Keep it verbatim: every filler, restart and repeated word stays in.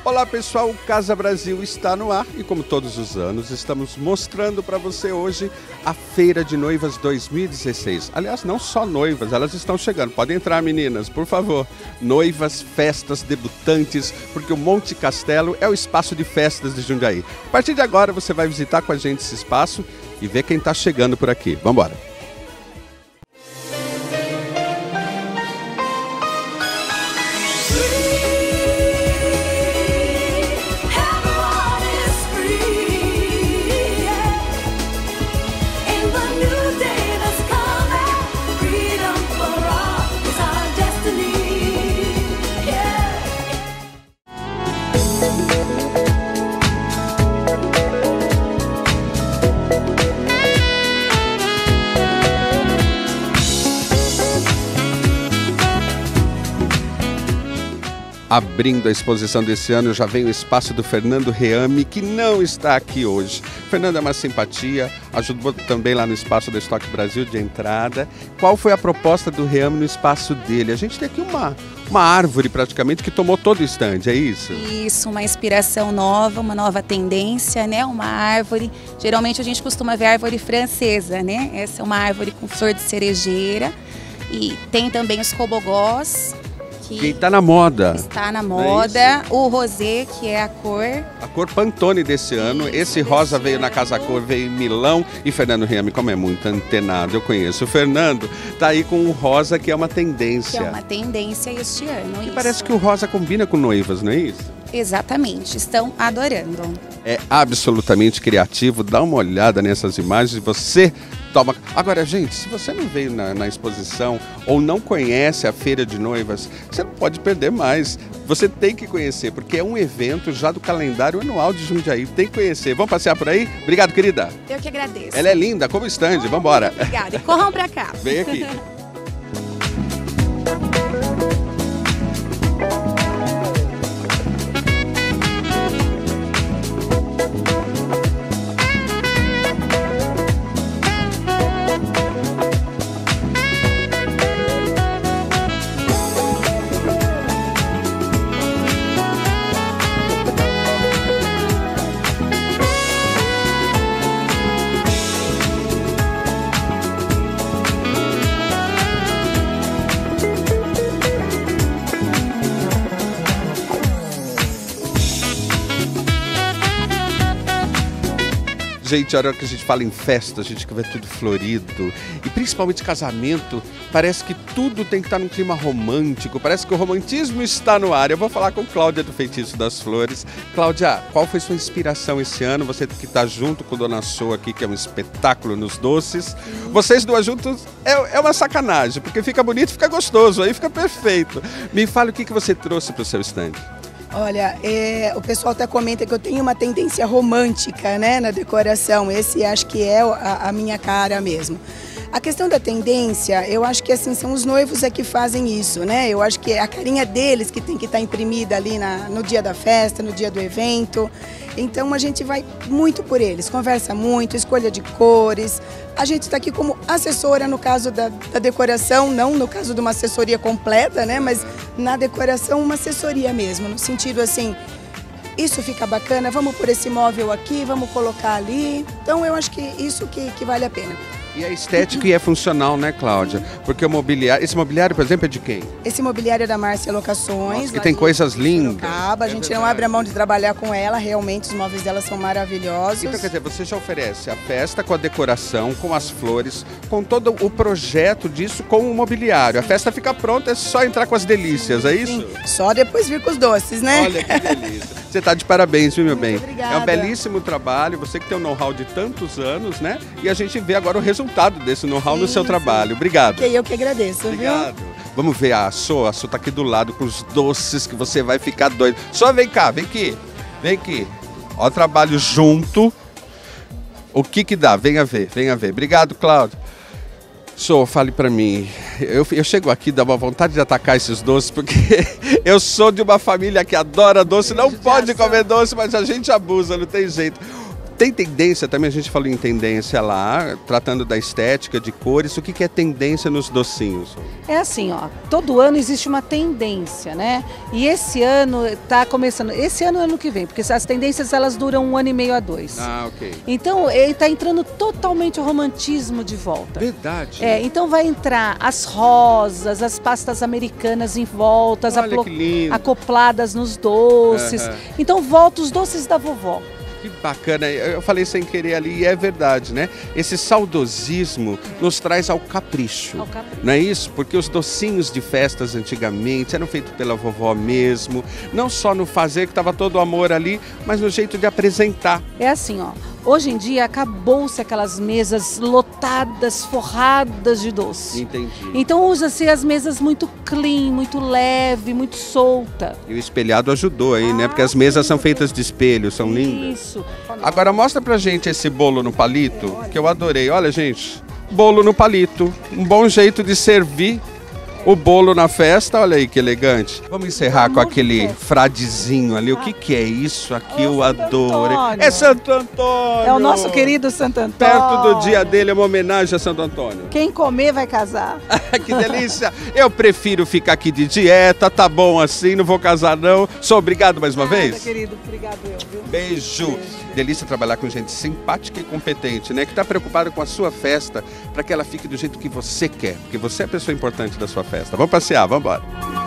Olá pessoal, o Casa Brasil está no ar e como todos os anos estamos mostrando para você hoje a Feira de Noivas dois mil e dezesseis. Aliás, não só noivas, elas estão chegando. Podem entrar, meninas, por favor. Noivas, festas, debutantes, porque o Monte Castelo é o espaço de festas de Jundiaí. A partir de agora você vai visitar com a gente esse espaço e ver quem está chegando por aqui. Vamos embora. Abrindo a exposição desse ano já vem o espaço do Fernando Reame, que não está aqui hoje. O Fernando é uma simpatia, ajudou também lá no espaço do Estoque Brasil de entrada. Qual foi a proposta do Reame no espaço dele? A gente tem aqui uma, uma árvore praticamente que tomou todo o estande, é isso? Isso, uma inspiração nova, uma nova tendência, né? Uma árvore, geralmente a gente costuma ver árvore francesa, né? Essa é uma árvore com flor de cerejeira e tem também os cobogós. Que está na moda. Está na moda. É o rosé, que é a cor. A cor Pantone desse ano. Isso, Esse rosa veio na Casa Cor, veio em Milão. E Fernando Reame, como é muito antenado, eu conheço o Fernando, tá aí com o rosa, que é uma tendência. Que é uma tendência este ano. E isso. Parece que o rosa combina com noivas, não é isso? Exatamente, estão adorando. É absolutamente criativo, dá uma olhada nessas imagens e você toma... Agora, gente, se você não veio na, na exposição ou não conhece a Feira de Noivas, você não pode perder mais. Você tem que conhecer, porque é um evento já do calendário anual de Jundiaí. Tem que conhecer. Vamos passear por aí? Obrigado, querida. Eu que agradeço. Ela é linda, como stand. Vamos embora. Obrigada. E corram pra cá. Vem aqui. Gente, a hora que a gente fala em festa, a gente vê tudo florido. E principalmente casamento, parece que tudo tem que estar num clima romântico. Parece que o romantismo está no ar. Eu vou falar com Cláudia do Feitiço das Flores. Cláudia, qual foi sua inspiração esse ano? Você que está junto com Dona Sô aqui, que é um espetáculo nos doces. Vocês duas juntos é, é uma sacanagem, porque fica bonito, fica gostoso, aí fica perfeito. Me fale o que, que você trouxe para o seu stand. Olha, é, o pessoal até comenta que eu tenho uma tendência romântica, né, na decoração. Esse acho que é a, a minha cara mesmo. A questão da tendência, eu acho que assim, são os noivos é que fazem isso, né? Eu acho que é a carinha deles que tem que estar imprimida ali na, no dia da festa, no dia do evento. Então a gente vai muito por eles, conversa muito, escolha de cores. A gente está aqui como assessora no caso da, da decoração, não no caso de uma assessoria completa, né? Mas na decoração uma assessoria mesmo, no sentido assim, isso fica bacana, vamos por esse móvel aqui, vamos colocar ali. Então eu acho que isso que, que vale a pena. E é estético e é funcional, né, Cláudia? Porque o mobiliário... Esse mobiliário, por exemplo, é de quem? Esse mobiliário é da Márcia Locações. Nossa, que tem coisas lindas. Sorocaba. A gente é não abre a mão de trabalhar com ela, realmente os móveis dela são maravilhosos. Então, quer dizer, você já oferece a festa com a decoração, com as flores, com todo o projeto disso com o mobiliário. A festa fica pronta, é só entrar com as delícias, é isso? Sim, só depois vir com os doces, né? Olha que delícia. Você está de parabéns, viu, meu bem? Muito obrigada. É um belíssimo trabalho, você que tem um know-how de tantos anos, né? E a gente vê agora o resultado desse know-how no seu sim. trabalho. Obrigado. Ok, eu que agradeço, Obrigado. Viu? Vamos ver a Sô, a Sô tá aqui do lado com os doces que você vai ficar doido. Só vem cá, vem aqui, vem aqui. Ó, trabalho junto. O que que dá? Venha ver, venha ver. Obrigado, Cláudio. Sô, fale pra mim. Eu, eu chego aqui, dá uma vontade de atacar esses doces, porque eu sou de uma família que adora doce, não pode comer doce, mas a gente abusa, não tem jeito. Tem tendência também, a gente falou em tendência lá, tratando da estética, de cores, o que, que é tendência nos docinhos? É assim, ó, todo ano existe uma tendência, né? E esse ano está começando, esse ano e ano que vem, porque as tendências elas duram um ano e meio a dois. Ah, ok. Então ele está entrando totalmente o romantismo de volta. Verdade. É, então vai entrar as rosas, as pastas americanas em volta, as Olha que lindo. acopladas nos doces. Aham. Então volta os doces da vovó. Que bacana, eu falei sem querer ali e é verdade, né? Esse saudosismo nos traz ao capricho, Ao capricho. não é isso? Porque os docinhos de festas antigamente eram feitos pela vovó mesmo, não só no fazer, que estava todo o amor ali, mas no jeito de apresentar. É assim, ó. Hoje em dia acabou-se aquelas mesas lotadas, forradas de doce. Entendi. Então usa-se as mesas muito clean, muito leve, muito solta. E o espelhado ajudou aí, né? Ah, Porque as mesas sim. são feitas de espelho, são lindas. Isso. Agora mostra pra gente esse bolo no palito, que eu adorei. Olha, gente, bolo no palito. Um bom jeito de servir o bolo na festa. Olha aí que elegante. Vamos encerrar com aquele fradezinho ali. O que que é isso aqui? Eu adoro. É Santo Antônio. É o nosso querido Santo Antônio. Perto do dia dele, é uma homenagem a Santo Antônio. Quem comer vai casar. Que delícia. Eu prefiro ficar aqui de dieta, tá bom assim, não vou casar não. Sou obrigado mais uma Nada, vez. querido, obrigado eu, viu? Beijo. Delícia trabalhar com gente simpática e competente, né? Que está preocupada com a sua festa para que ela fique do jeito que você quer. Porque você é a pessoa importante da sua festa. Vamos passear, vamos embora.